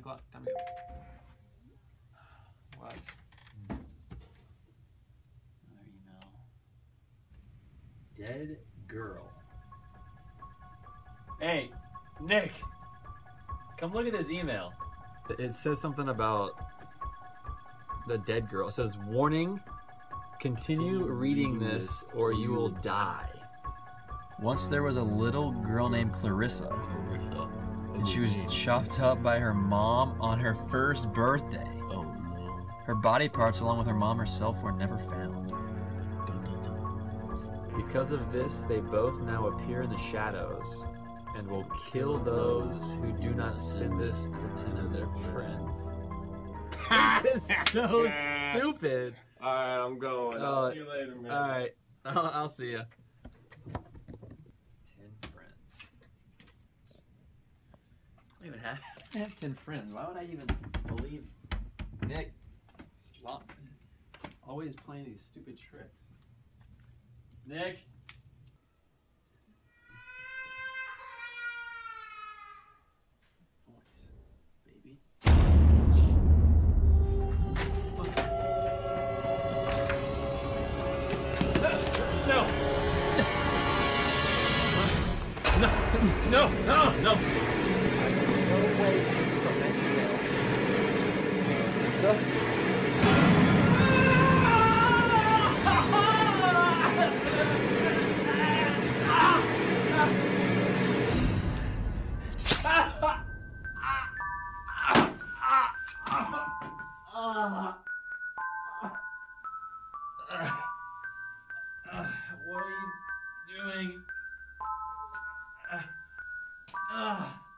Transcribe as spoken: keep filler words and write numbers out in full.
o'clock. Time to go. What? Another email. Dead girl. Hey, Nick! Come look at this email. It says something about the dead girl. It says, warning, continue, continue reading this or you will die. Once there was a little girl named Clarissa. Clarissa. And she was chopped up by her mom on her first birthday. Oh no. Her body parts along with her mom herself were never found. Dun, dun, dun. Because of this, they both now appear in the shadows and will kill those who do not send this to ten of their friends. This is so stupid. Alright, I'm going. Uh, I'll see you later, man. Alright, I'll, I'll see ya. Ten friends. I don't even have, I have ten friends. Why would I even believe Nick? Slop. Always playing these stupid tricks. Nick? Baby. No! No! No! No! No! There's no way this is from that email. Lisa? What are you doing? Uh, uh.